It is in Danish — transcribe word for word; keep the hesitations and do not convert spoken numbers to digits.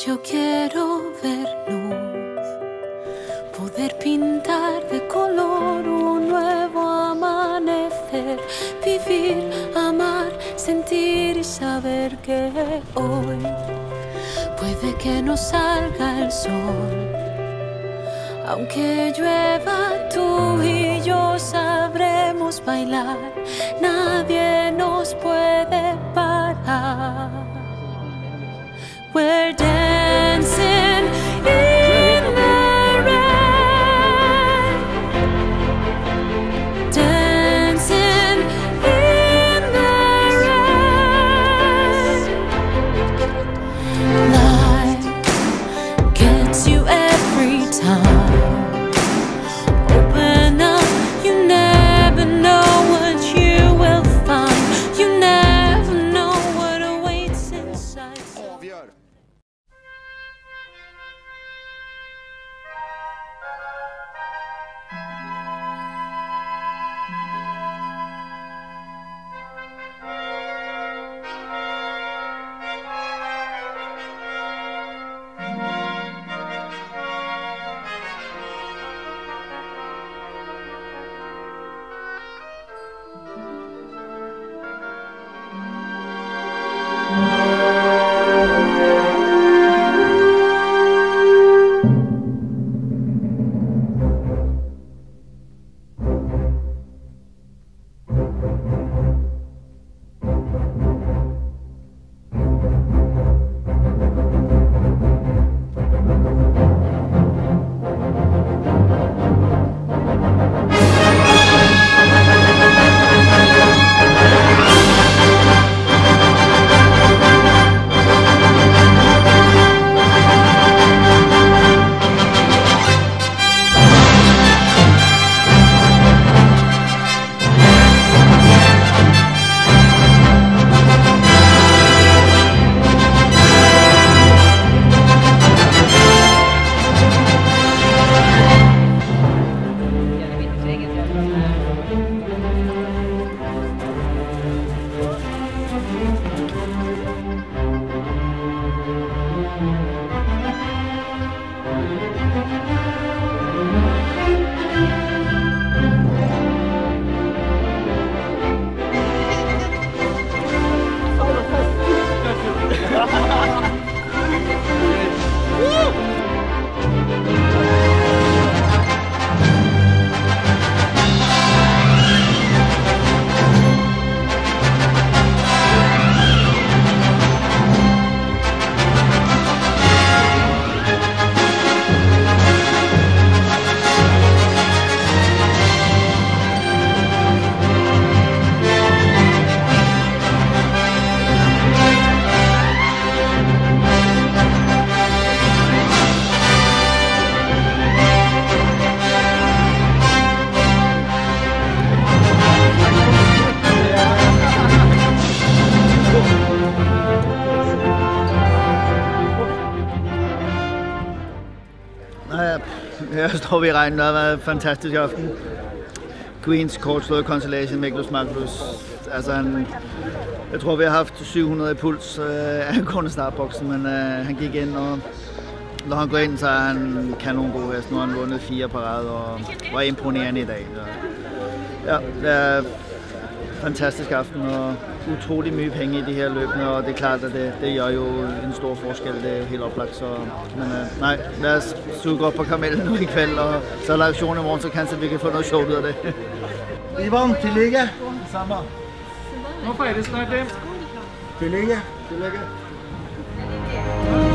Yo quiero ver luz, poder pintar de color un nuevo amanecer, vivir, amar, sentir y saber que hoy puede que no salga el sol. Aunque llueva, tú y yo sabremos bailar, nadie nos puede parar. We're dancing in the rain, dancing in the rain. Life gets you every time. Open up, you never know what you will find. You never know what awaits inside. Her står vi i regnen. Det har været en fantastisk aften. Queens kort slået Constellation, Miklos Magnus. Altså han, jeg tror vi har haft syv hundrede i puls øh, angående startboksen, men øh, han gik ind, og når han går ind, så er han kanon god hest. Nu har han vundet fire på rad og var imponerende i dag. Så, ja, det er fantastisk aften og utrolig mye penge i de her løbene, og det er klart, at det, det gør jo en stor forskel, det er helt oplagt. Så, men øh, nej, lad os suge op på kamellen nu i kveld, og så er der aktion i morgen, så kanskje vi kan få noget sjovt ud af det. Ivan, tillykke! Samme. Nå fejres snart det. Tillykke! Tillykke!